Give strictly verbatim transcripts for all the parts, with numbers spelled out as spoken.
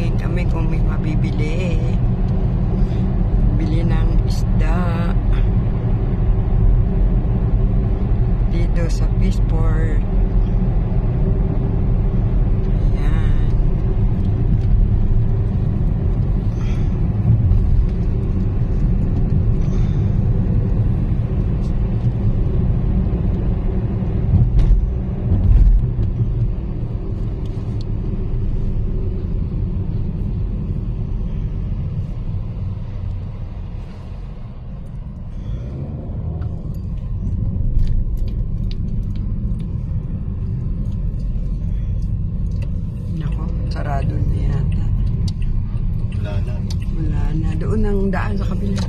tingin kami kung may mabibili. Bili ng isda. Dito sa Peaceport. Ayan. Sarado na yata. Wala na. Wala na. Doon ang daan sa kabila.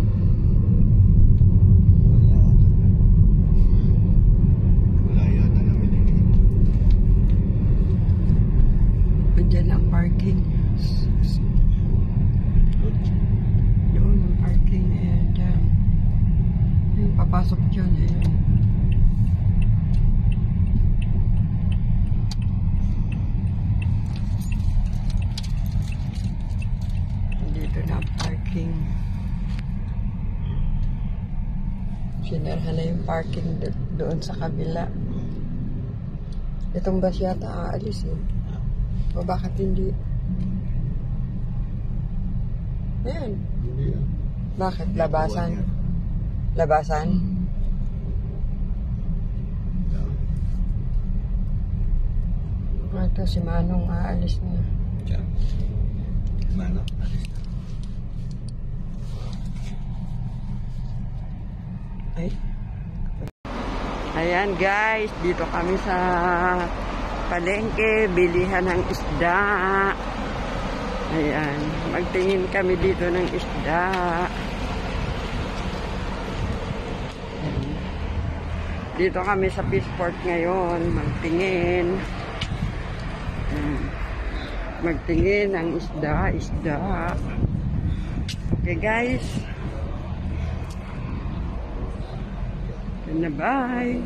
Wala yata namin yun. Diyan ang parking. Doon ang parking. Ayan, dyan. Yung papasok dyan. Ayan. Dito na ang parking. Sinarhan na yung parking do doon sa kabila. Itong bus yata aalis eh. O bakit hindi? Ayan. Hindi yan. Bakit? Labasan? Labasan? Ito si Manong aalis na. Diyan. Mano? Alis na. Ay. Ayan guys, dito kami sa palengke, bilihan ng isda. Ayan, magtingin kami dito ng isda. Ayan. Dito kami sa Peaceport ngayon, magtingin. Ayan. Magtingin ng isda, isda. Okay guys. Na bye.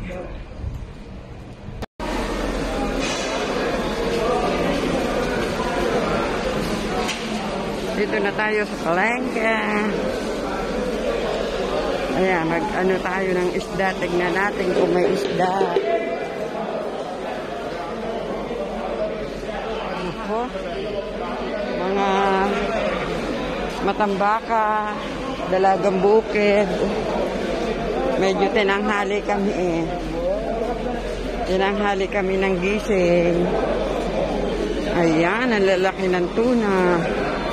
Dito na tayo sa palengke. Ayan, mag-ano tayo ng isda. Tignan natin kung may isda. Ako, mga matambaka, dalagang bukid. Medyo tinanghali kami eh. Tinanghali kami ng gising. Ayan, ang lalaki ng tuna.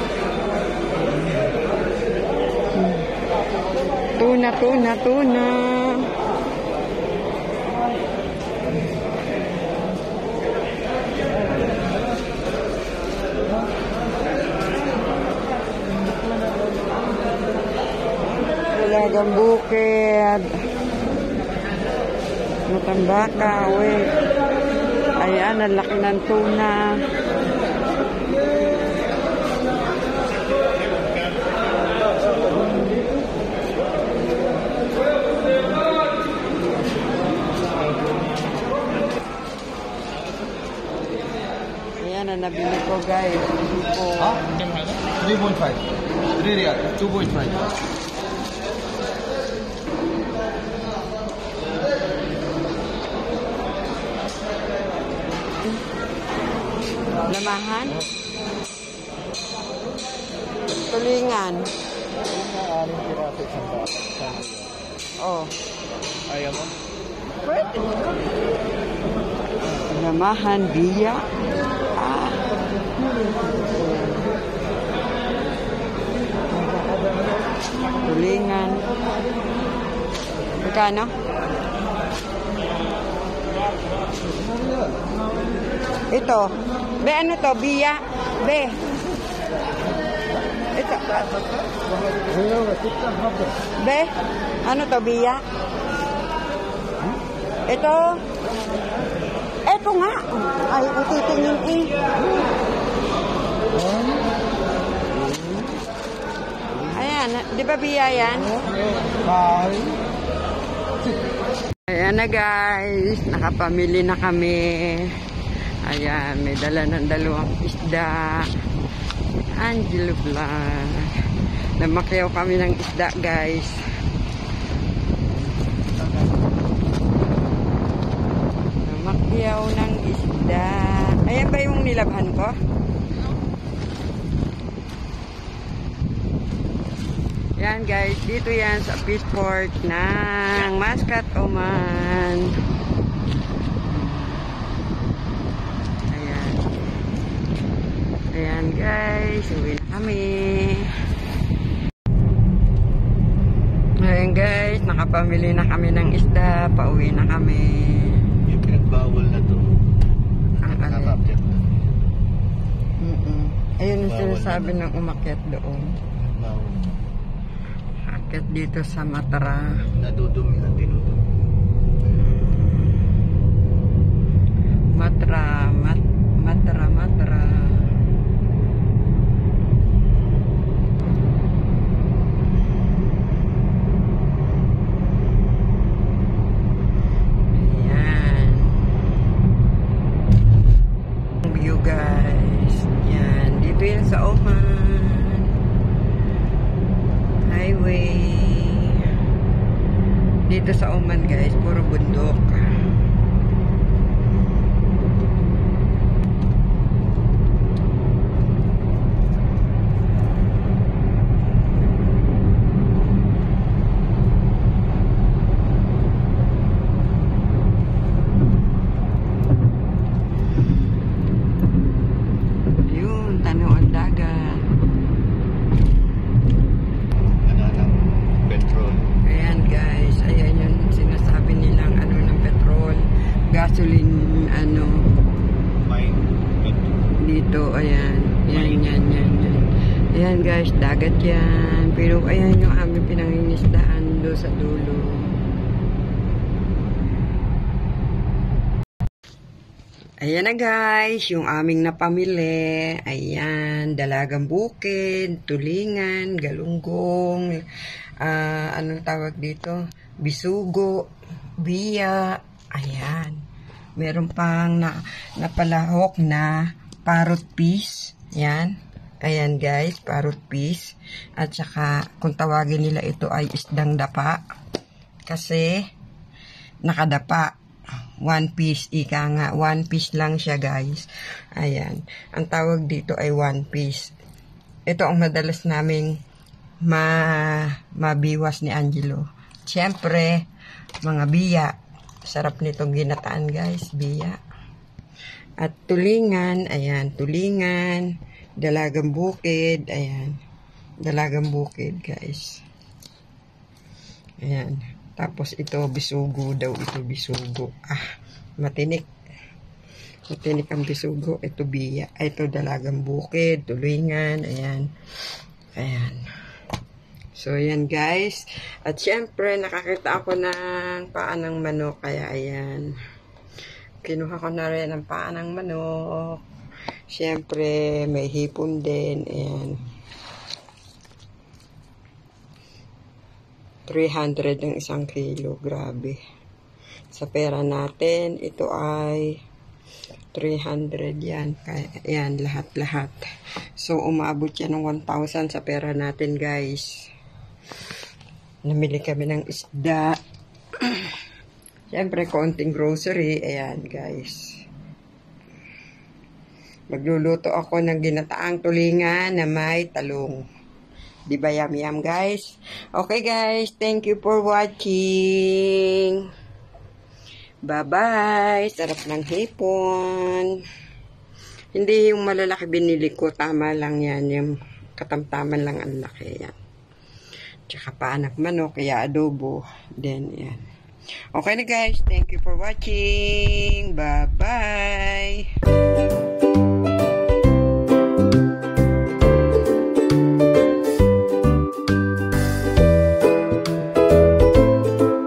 Tuna, tuna, tuna. Dalagang bukid. Matambaka, wait. Ayan, ang laki ng tuna. Ayan, ang nabili ko guys. Ha? three point five. three riyal. two point five. Lamahan? Tulingan? Oh. Ayaw mo? Pwede. Lamahan, biya. Ah. Tulingan. Magkano? Ito. Be, ano to? Biya? Be. Ito. Be, ano to? Biya? Ito. Ito nga. Ay, ititingin eh. Ayan, di ba biya yan? Ayan na guys, nakapamili na kami. Ayan, may dala ng dalawang isda. Angelo Vlog. Namakyaw kami ng isda, guys. Namakyaw ng isda. Ayan ba yung nilabhan ko? Yan guys, dito yan sa Fishport ng Muscat, Oman. Ayan. Ayan guys, uwi na kami. Ayan guys, nakapamili na kami ng isda, pauwi na kami. Yung pinagbawal na to. Ang Nakakapit na. Mm -mm. Ayun yung Bawal sinasabi na. ng umakyat doon. Bawal. Akyat dito sa Matara. Nadudumi na dinudumi. Matra, mat, Matra, Matra. Ayan. View guys. Yan. Dito yan sa Oman. Highway. Dito sa Oman guys, puro bundok. Yun, tanaw ang dagat. Ano ng petrol. Ayan guys, ayan yung sinasabi nilang ano ng petrol, gasoline, ano, May petrol. dito, ayan, yan, yan, yan, yan. Ayan guys, dagat yan, pero ayan yung aming pinangingisdaan do sa dulo. Ayan na guys, yung aming napamili. Ayan, dalagang bukid, tulingan, galunggong, ah, anong tawag dito? Bisugo, biya. Ayan. Meron pang na, napalahok na parrot peas. Ayan. Ayan guys, parrot peas. At saka, kung tawagin nila ito ay isdang dapa. Kasi, nakadapa. One piece, ika nga. One piece lang siya, guys. Ayan. Ang tawag dito ay one piece. Ito ang madalas naming ma mabiwas ni Angelo. Siyempre, mga biya. Sarap nitong ginataan, guys. Biya. At tulingan. Ayan. Tulingan. Dalagang bukid. Ayan. Dalagang bukid, guys. Ayan. Tapos ito, bisugo daw. Ito, bisugo. Ah, matinik. Matinik ang bisugo. Ito, biya. Ito, dalagang bukid, tulingan. Ayan. Ayan. So, ayan guys. At syempre, nakakita ako ng paa ng manok. Kaya, ayan. Kinuha ko na rin ang paa ng manok. Syempre, may hipon din. Ayan. three hundred ang isang kilo. Grabe. Sa pera natin, ito ay three hundred yan. Kaya, yan, lahat-lahat. So, umabot yan ng one thousand sa pera natin, guys. Namili kami ng isda. Siyempre, konting grocery. Ayan, guys. Magluluto ako ng ginataang tulingan na may talong. Di ba yum-yum, guys? Okay, guys. Thank you for watching. Bye-bye. Sarap ng hipon. Hindi yung malalaki binili ko. Tama lang yan. Yung katamtaman lang ang laki yan. Tsaka paanak manok. Kaya adobo. Then, yan. Okay na, guys. Thank you for watching. Bye-bye.